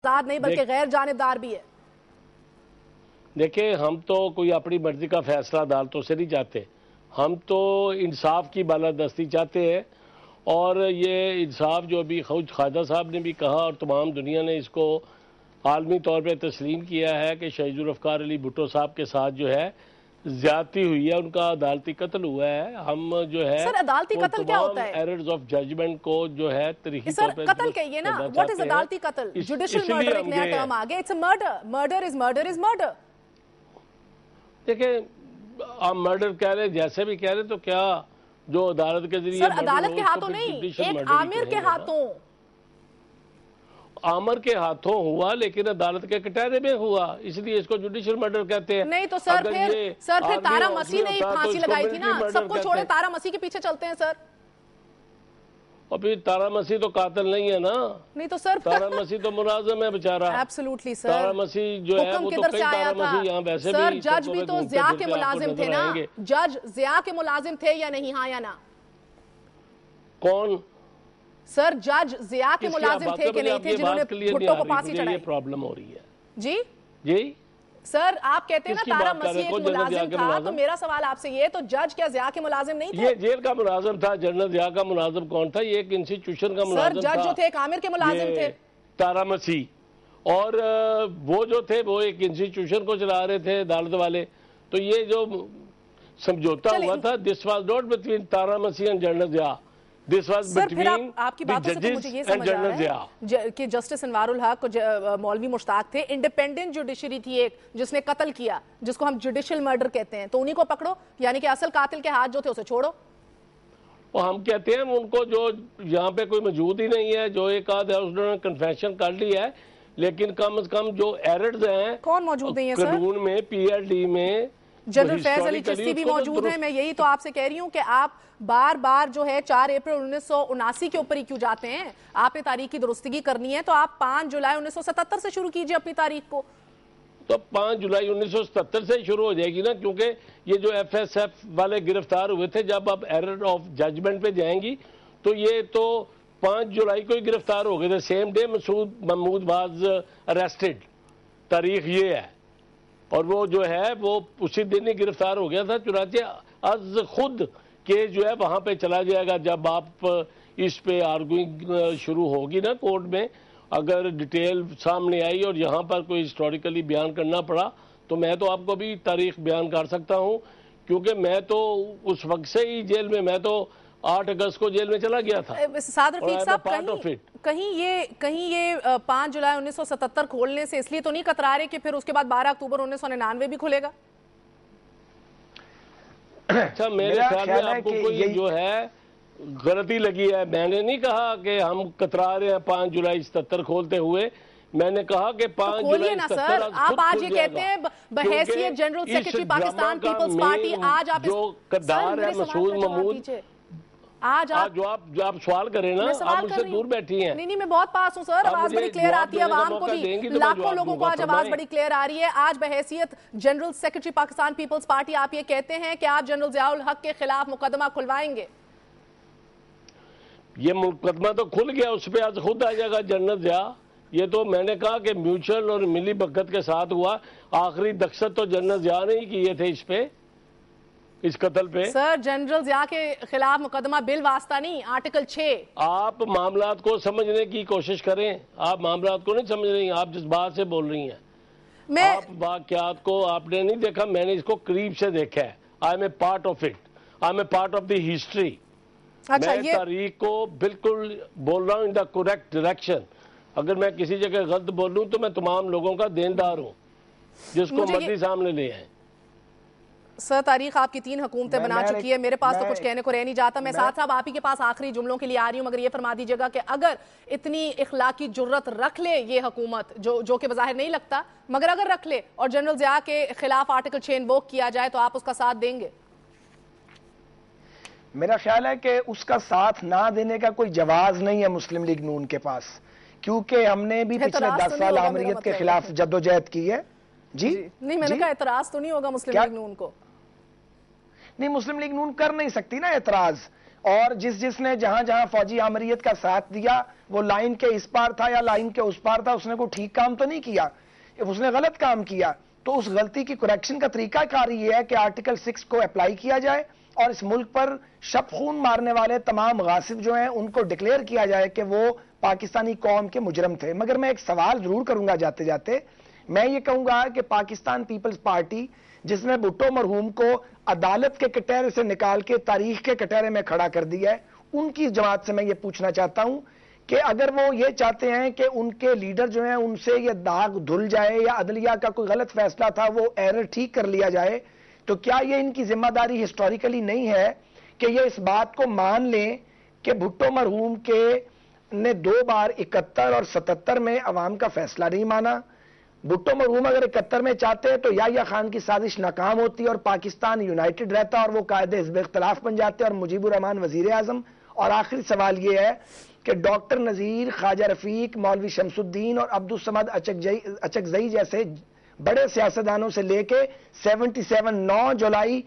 फसाद नहीं बल्कि गैर जानिबदार भी है। देखिए, हम तो कोई अपनी मर्जी का फैसला अदालतों से नहीं चाहते, हम तो इंसाफ की बालादस्ती चाहते हैं। और ये इंसाफ जो अभी खुद ख्वाजा साहब ने भी कहा और तमाम दुनिया ने इसको आलमी तौर पर तस्लीम किया है कि शहीद जुल्फ़िकार अली भुट्टो साहब के साथ जो है ज्यादती हुई है, उनका अदालती कत्ल हुआ है। हम जो है सर अदालती कत्ल क्या होता है? एरर्स ऑफ जजमेंट को जो है तरीके सर कत्ल कहिए ना, व्हाट इज अदालती कत्ल? जुडिशियल मर्डर एक नया टर्म आ गया, it's a murder, murder is murder. देखिए, आप मर्डर कह रहे, जैसे भी कह रहे, तो क्या जो अदालत के जरिए सर अदालत के हाथों नहीं, एक आमिर के हाथों, आमिर के हाथों हुआ, लेकिन अदालत के कटहरे में हुआ, इसलिए इसको जुडिशियल मर्डर कहते हैं। नहीं तो सर फिर तारा मसीह ने फांसी लगाई थी ना, सबको छोड़े तारा मसीह के पीछे चलते हैं सर। और फिर तारा मसीह तो कातिल नहीं है ना। नहीं तो सर तारा मसीह तो मुलाजिम है बेचारा। Absolutely sir. तारा मसीह जो है वो तो कई तारा मसीह यहाँ वैसे सर भी जज भी तो जिया के मुलाजिम थे ना, जज जिया के मुलाजिम थे या नहीं? हाँ या ना? कौन सर? जज जिया के मुलाजिम थे कि नहीं थे जिन्होंने भुट्टो को फांसी चढ़ाई? प्रॉब्लम हो रही है जी जी सर, आप कहते हैं ना तारा मसीह एक मुलाजिम था, तो मेरा सवाल आपसे ये, तो जज क्या जिया के मुलाजिम नहीं थे? ये जेल का मुलाजिम था। जनरल जिया का मुलाजिम कौन था? ये एक इंस्टीट्यूशन का मुलाजिम था। सर जज जो थे एक आमिर के मुलाजिम थे, तारा मसीह, और वो जो थे वो एक इंस्टीट्यूशन को चला रहे थे अदालत वाले। तो ये जो समझौता हुआ था, this was not between Tara Masih and general Zia, this was between आपकी बातों से तो मुझे ये समझ आ रहा है कि जस्टिस अनवारुल हक मौलवी मुश्ताक थे, इंडिपेंडेंट जुडिशरी थी एक जिसने कत्ल किया, जिसको हम जुडिशियल मर्डर कहते हैं, तो उन्हीं को पकड़ो, यानी कि असल कातिल के हाथ जो थे उसे छोड़ो। और हम कहते हैं उनको जो यहाँ पे कोई मौजूद ही नहीं है, जो एक आध है उसने कन्फेशन कर लिया है, लेकिन कम से कम जो एरर्स हैं कौन मौजूद नहीं है सर? कानून में, पीएलडी में जनरल फैज अली चिश्ती भी मौजूद है। मैं यही तो आपसे कह रही हूँ कि आप बार बार जो है 4 अप्रैल 1979 के ऊपर ही क्यों जाते हैं? आपने तारीख की दुरुस्तगी करनी है तो आप 5 जुलाई 1977 से शुरू कीजिए अपनी तारीख को। तो 5 जुलाई 1977 से शुरू हो जाएगी ना, क्योंकि ये जो एफएसएफ वाले गिरफ्तार हुए थे, जब आप एरर ऑफ जजमेंट पे जाएंगी तो ये तो 5 जुलाई को ही गिरफ्तार हो गए थे। Same day Masood Mahmood was arrested, तारीख ये है। और वो जो है वो उसी दिन ही गिरफ्तार हो गया था। चुनाचे आज खुद केस जो है वहां पे चला जाएगा, जब आप इस पे आर्गुइंग शुरू होगी ना कोर्ट में, अगर डिटेल सामने आई और यहाँ पर कोई हिस्टोरिकली बयान करना पड़ा तो मैं तो आपको भी तारीख बयान कर सकता हूँ, क्योंकि मैं तो उस वक्त से ही जेल में, मैं तो 8 अगस्त को जेल में चला गया था। साद रफीक साहब, कहीं ये 5 जुलाई 1977 खोलने से इसलिए तो नहीं कतरा रहे कि फिर उसके बाद 12 अक्टूबर 1999 भी खुलेगा? अच्छा, मेरे ख्याल में आपको कोई जो है गलती लगी है। मैंने नहीं कहा कि हम कतरा रहे हैं 5 जुलाई 77 खोलते हुए, मैंने कहा कि 5 जुलाई ना सर, आप आज ये कहते हैं बहैसियत general secretary Pakistan peoples party, आज आप जो कद्दार है मसूद महमूद, आज जो आप सवाल करें ना, आप मुझसे दूर बैठी हैं। नहीं, मैं बहुत पास हूं सर, आवाज बड़ी क्लियर आती है, आवाम को भी, लाखों लोगों को आज आवाज बड़ी क्लियर आ रही है। आज बहैसियत general secretary Pakistan peoples party आप ये कहते हैं कि आप जनरल जियाउल हक के खिलाफ मुकदमा खुलवाएंगे? ये मुकदमा तो खुल गया, उस पर आज खुद आ जाएगा जनरल जिया। ये तो मैंने कहा कि म्यूचुअल और मिली भगत के साथ हुआ, आखिरी दस्तखत तो जनरल जिया ने ही किए थे इस पे, इस कत्ल पे। सर जनरल जिया के खिलाफ मुकदमा बिल वास्ता नहीं, आर्टिकल 6। आप मामलात को समझने की कोशिश करें, आप मामलात को नहीं समझ रही हैं, आप जिस बात से बोल रही हैं। आप वाकयात को आपने नहीं देखा, मैंने इसको करीब से देखा है। I am a part of it, I am a part of the history. अच्छा, मैं तारीख को बिल्कुल बोल रहा हूँ इन द करेक्ट डायरेक्शन। अगर मैं किसी जगह गलत बोलूं तो मैं तमाम लोगों का देनदार हूँ, जिसको मर्जी सामने ले आए। सर तारीख आपकी 3 हुकूमतें बना चुकी है, मेरे पास तो कुछ कहने को रह नहीं जाता। मैं साथ साहब आप ही के पास आखिरी जुमलों के लिए आ रही हूँ, मगर ये फरमा दीजिएगा कि अगर इतनी इखलाकी जुर्रत रख ले ये हुकूमत, जो कि बज़ाहिर नहीं लगता, मगर अगर रख ले और जनरल जिया के खिलाफ आर्टिकल 6 इन्वोक किया जाए तो आप उसका साथ देंगे? मेरा ख्याल है कि उसका साथ ना देने का कोई जवाब नहीं है मुस्लिम लीग नून के पास, क्योंकि हमने भी पिछले 10 साल आमरीत के खिलाफ जद्दोजहद की है। जी नहीं, मैंने कहा एतराज तो नहीं होगा मुस्लिम लीग नून को? नहीं, मुस्लिम लीग नून कर नहीं सकती ना एतराज। और जिसने जहां जहां फौजी आमरीत का साथ दिया वो लाइन के इस पार था या लाइन के उस पार था, उसने कोई ठीक काम तो नहीं किया, उसने गलत काम किया। तो उस गलती की करेक्शन का तरीकाकार ये है कि आर्टिकल 6 को अप्लाई किया जाए और इस मुल्क पर शब खून मारने वाले तमाम गासिब जो हैं उनको डिक्लेयर किया जाए कि वो पाकिस्तानी कौम के मुजरम थे। मगर मैं एक सवाल जरूर करूंगा जाते जाते, मैं ये कहूंगा कि पाकिस्तान पीपल्स पार्टी जिसने भुट्टो मरहूम को अदालत के कटहरे से निकाल के तारीख के कटहरे में खड़ा कर दिया है, उनकी जमात से मैं ये पूछना चाहता हूं कि अगर वो ये चाहते हैं कि उनके लीडर जो हैं उनसे ये दाग धुल जाए या अदलिया का कोई गलत फैसला था वो एरर ठीक कर लिया जाए, तो क्या ये इनकी जिम्मेदारी हिस्टोरिकली नहीं है कि ये इस बात को मान लें कि भुट्टो मरहूम के ने 2 बार 71 और 77 में अवाम का फैसला नहीं माना। भुट्टो मरहूम अगर 71 में चाहते हैं तो याह्या खान की साजिश नाकाम होती और पाकिस्तान यूनाइटेड रहता और वो कायदे हिज़्ब इख्तिलाफ बन जाते और मुजीबुर रहमान वजीर आजम। और आखिरी सवाल ये है कि डॉक्टर नजीर, ख्वाजा रफीक, मौलवी शमसुद्दीन और अब्दुल समद अचकजई जैसे बड़े सियासतदानों से लेके 77 9 जुलाई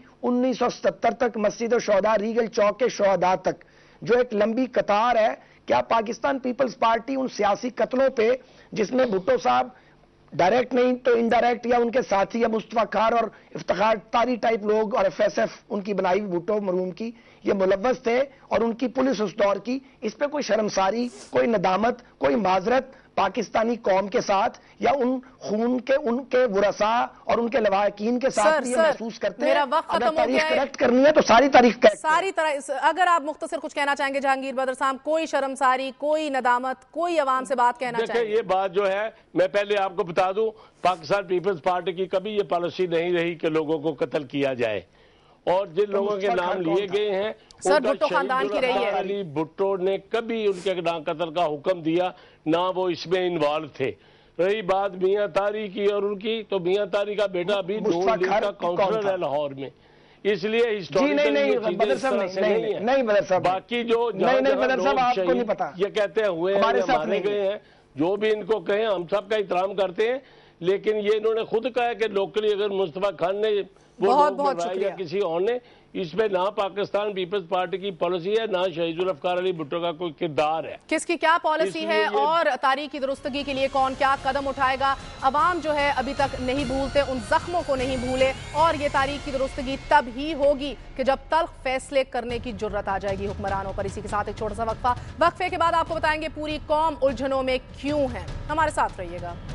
1970 तक मस्जिद शोहदा रीगल चौक के शोहदा तक जो एक लंबी कतार है, क्या पाकिस्तान पीपल्स पार्टी उन सियासी कत्लों पे जिसमें भुट्टो साहब डायरेक्ट नहीं तो इनडायरेक्ट या उनके साथी या मुस्तफा खार और इफ्तिखार तारी टाइप लोग और FSF उनकी बनाई हुई भुट्टो मरहूम की ये मुलव्वस थे और उनकी पुलिस उस दौर की, इस पे कोई शर्मसारी, कोई नदामत, कोई माजरत पाकिस्तानी कौम के साथ या उन खून के उनके वुरसा और उनके लवाकिन के साथ ये महसूस करते हैं? अगर तारीख करेक्ट करनी है तो सारी तारीख करेक्ट, सारी तरह। अगर आप मुख्तसर कुछ कहना चाहेंगे जहांगीर बदर साहब, कोई शर्मसारी, कोई नदामत, कोई अवाम से बात कहना चाहेंगे? ये बात जो है मैं पहले आपको बता दूं, पाकिस्तान पीपल्स पार्टी की कभी ये पॉलिसी नहीं रही कि लोगों को कत्ल किया जाए और जिन लोगों के नाम लिए गए हैं सर भुट्टो खानदान की रही है। अली भुट्टो ने कभी उनके नाम कत्ल का हुक्म दिया ना वो इसमें इन्वॉल्व थे। रही बात मियां तारी की और उनकी, तो मियां तारी का बेटा अभी नून लीग का काउंसलर है लाहौर में, इसलिए नहीं बदर साहब, बाकी जो आपको नहीं पता ये कहते हुए मारे गए हैं, जो भी इनको कहें हम सबका एहतराम करते हैं, लेकिन ये इन्होंने खुद कहा है कि लोकली अगर मुस्तफा खान ने बहुत या किसी और ने, इसमें ना पाकिस्तान पीपल्स पार्टी की पॉलिसी है ना शहीद जुल्फ़िकार अली भुट्टो का कोई किरदार है। किसकी क्या पॉलिसी है और तारीख की दुरुस्तगी के लिए कौन क्या कदम उठाएगा, अवाम जो है अभी तक नहीं भूलते, उन जख्मों को नहीं भूले और ये तारीख की दुरुस्तगी तब ही होगी कि जब तल्ख फैसले करने की जुर्रत आ जाएगी हुक्मरानों पर। इसी के साथ एक छोटा सा वक्फे के बाद आपको बताएंगे पूरी कौम उलझनों में क्यों है। हमारे साथ रहिएगा।